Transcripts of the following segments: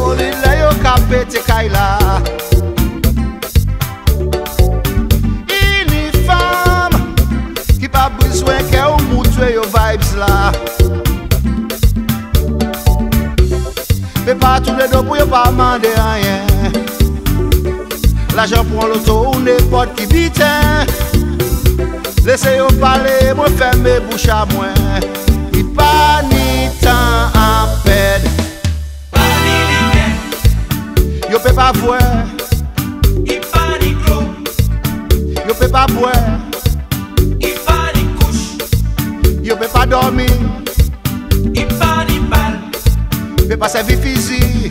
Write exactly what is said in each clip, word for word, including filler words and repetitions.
solide là yo ka pété kay la. Ini femme qui pas besoin que ou moutwe yo vibes là. Mais pas tous les deux pour yo pas demander rien. L'argent pour l'auto ou n'importe qui vite. Laissez yo parler, moi ferme bouche à moi. Il pas ni temps à perdre. Yo peut pas voir. Il pas ni gros. Yo peut pas boire. Il pas ni couche. Yo peut pas dormir. Il pas ni balle. Peut pas servir physique.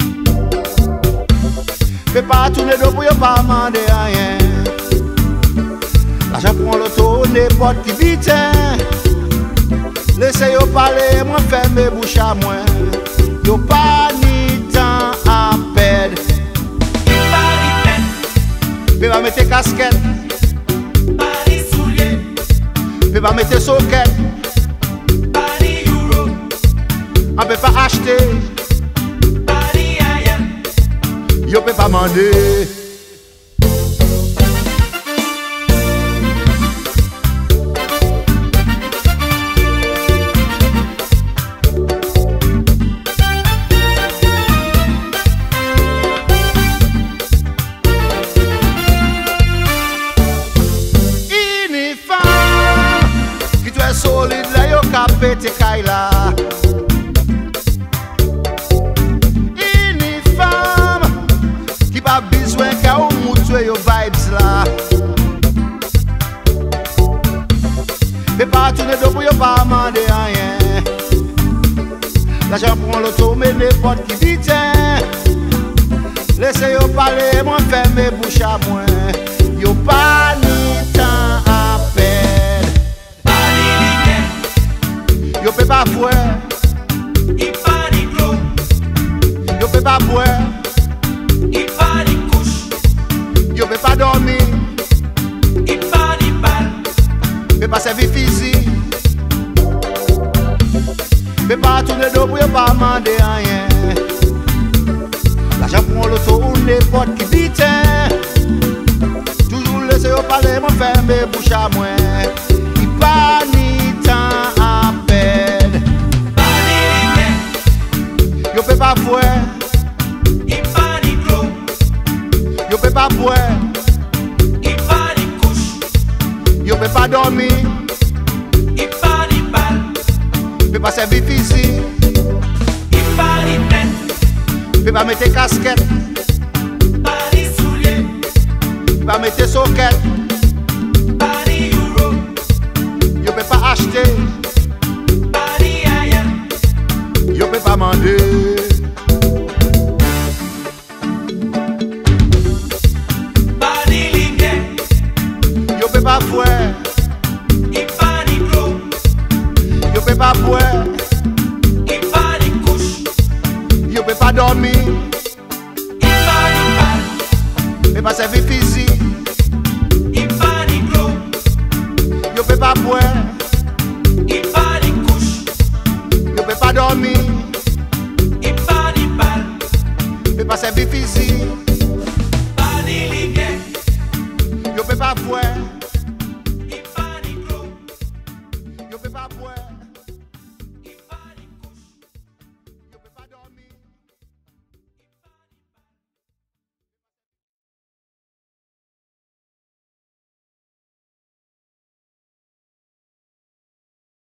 Peut pas tourner dos pour yo pas demander rien. L'argent prend l'auto, n'importe qui vite. Laissez yo parler, moi ferme bouche à moi. Yo pas ni temps à perdre. Il pas ni peine. Peut pas mettre casquette. Pas ni souliers. Peut pas mettre socket. Pas ni euro. On peut pas acheter. Pas ni aïe. Yo peut pas demander. Solide là yo ka pété kay la. Ini femme qui pas besoin que ou moutwe yo vibes là. Mais pas tourner dos pour yo pas demander rien. L'argent prend l'auto mais n'importe qui vite. Laissez yo parler, moi ferme bouche à moi. Yo pas ni temps à perdre. Yo peut pas boire. Il pas ni gros. Yo peut pas boire. Il pas ni couche. Yo peut pas dormir. Il pas ni balle. Peut pas servir physique. Peut pas tourner dos pour yo pas demander rien. L'argent prend l'auto ou n'importe qui vite. Toujours laisser yo parler, moi ferme bouche à moi. Il pas ni temps à perdre. Yo peut pas boire. Il pas ni gros. Yo peut pas boire. Il pas ni couche. Yo peut pas dormir. Il pas ni balle. Peut pas servir physique. Il pas ni peine. Peut pas mettre casquette. Pas ni souliers. Peut pas mettre socket. Pas ni euro. Yo peut pas acheter. Pas ni aïe. Yo peut pas demander. Pas ni ligne. Yo peut pas boire. Il pas ni gros. Yo peut pas boire. Il pas ni couche. Yo peut pas dormir. Il pas ni balle. Peut pas servir physique. Il pas ni gros. Yo peut pas boire. Il pas ni couche. Yo peut pas dormir. Il pas ni balle. Peut pas servir physique. Pas ni ligne. Yo peut pas boire. Il pas ni gros. Yo peut pas boire.